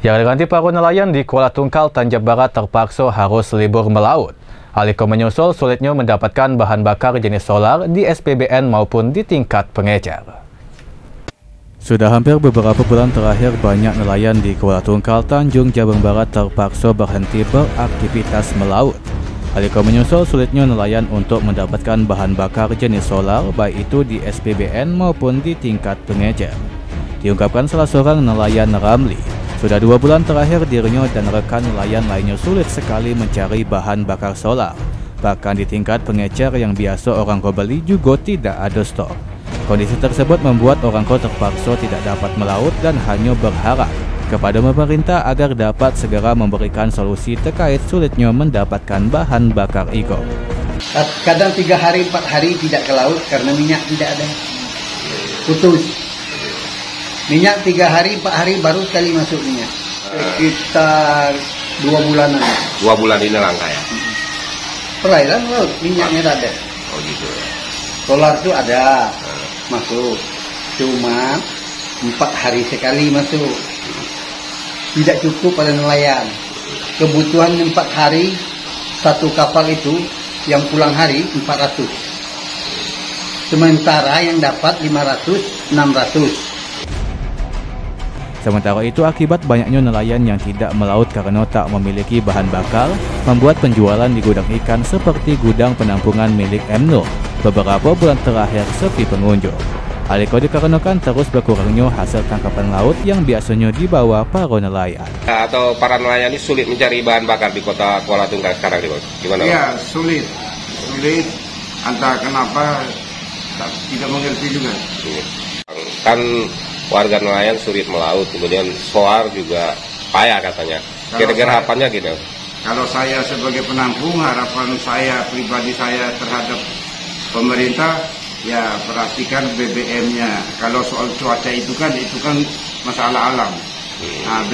Yang diganti para nelayan di Kuala Tungkal, Tanjab Barat terpaksa harus libur melaut. Aliko menyusul sulitnya mendapatkan bahan bakar jenis solar di SPBN maupun di tingkat pengecer. Sudah hampir beberapa bulan terakhir, banyak nelayan di Kuala Tungkal, Tanjung Jabang Barat terpaksa berhenti beraktivitas melaut. Aliko menyusul sulitnya nelayan untuk mendapatkan bahan bakar jenis solar, baik itu di SPBN maupun di tingkat pengecer. Diungkapkan salah seorang nelayan Ramli. Sudah 2 bulan terakhir dirinya dan rekan nelayan lainnya sulit sekali mencari bahan bakar solar. Bahkan di tingkat pengecer yang biasa orang kau beli juga tidak ada stok. Kondisi tersebut membuat orang kau terpaksa tidak dapat melaut dan hanya berharap kepada pemerintah agar dapat segera memberikan solusi terkait sulitnya mendapatkan bahan bakar itu. Kadang 3 hari 4 hari tidak ke laut karena minyak tidak ada. Putus. Minyak 3 hari 4 hari baru sekali masuk minyak. Sekitar 2 bulanan. 2 bulan ini langka ya? Perairan laut, minyaknya tak ada. Oh gitu ya. Solar itu ada masuk. Cuma 4 hari sekali masuk. Tidak cukup pada nelayan. Kebutuhan 4 hari satu kapal itu yang pulang hari 400. Sementara yang dapat 500, 600. Sementara itu, akibat banyaknya nelayan yang tidak melaut karena tak memiliki bahan bakar, membuat penjualan di gudang ikan seperti gudang penampungan milik MNO beberapa bulan terakhir sepi pengunjung. Hal itu dikarenakan terus berkurangnya hasil tangkapan laut yang biasanya dibawa para nelayan. Atau para nelayan ini sulit mencari bahan bakar di kota Kuala Tungkal sekarang, gimana? Ya, sulit. Entah kenapa tidak mengerti juga. Kan warga nelayan sulit melaut, kemudian solar juga payah katanya. Kira-kira harapannya gitu? Kalau saya sebagai penampung, harapan saya pribadi saya terhadap pemerintah, ya perhatikan BBM-nya. Kalau soal cuaca itu kan masalah alam. Nah,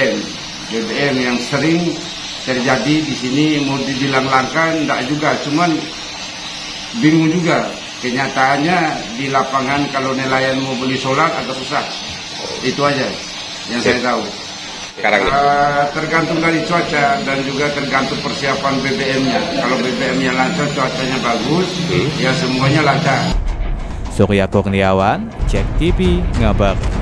BBM yang sering terjadi di sini mau dibilang langka, enggak juga. Cuman bingung juga. Kenyataannya di lapangan kalau nelayan mau beli solar agak susah. Itu aja yang saya tahu. Sekarang tergantung dari cuaca dan juga tergantung persiapan BBM-nya. Kalau BBM-nya lancar, cuacanya bagus, ya semuanya lancar. Surya Kurniawan, Cek TV, ngabar.